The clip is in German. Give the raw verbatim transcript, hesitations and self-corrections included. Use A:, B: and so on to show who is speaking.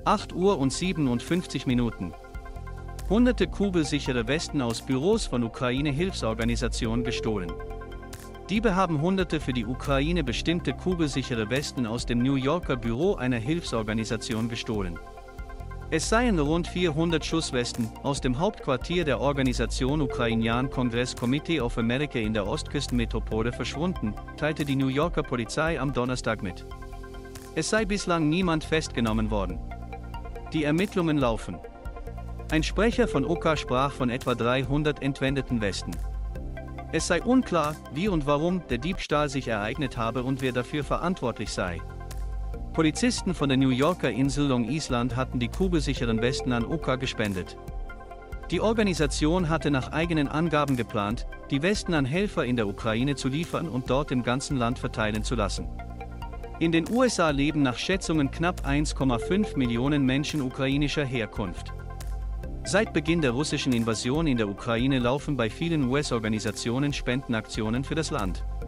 A: acht Uhr und siebenundfünfzig Minuten. Hunderte kugelsichere Westen aus Büros von Ukraine-Hilfsorganisationen gestohlen. Diebe haben Hunderte für die Ukraine bestimmte kugelsichere Westen aus dem New Yorker Büro einer Hilfsorganisation gestohlen. Es seien rund vierhundert Schusswesten aus dem Hauptquartier der Organisation Ukrainian Congress Committee of America in der Ostküstenmetropole verschwunden, teilte die New Yorker Polizei am Donnerstag mit. Es sei bislang niemand festgenommen worden. Die Ermittlungen laufen. Ein Sprecher von O K A sprach von etwa dreihundert entwendeten Westen. Es sei unklar, wie und warum der Diebstahl sich ereignet habe und wer dafür verantwortlich sei. Polizisten von der New Yorker Insel Long Island hatten die kugelsicheren Westen an O K A gespendet. Die Organisation hatte nach eigenen Angaben geplant, die Westen an Helfer in der Ukraine zu liefern und dort im ganzen Land verteilen zu lassen. In den U S A leben nach Schätzungen knapp eins Komma fünf Millionen Menschen ukrainischer Herkunft. Seit Beginn der russischen Invasion in der Ukraine laufen bei vielen U S-Organisationen Spendenaktionen für das Land.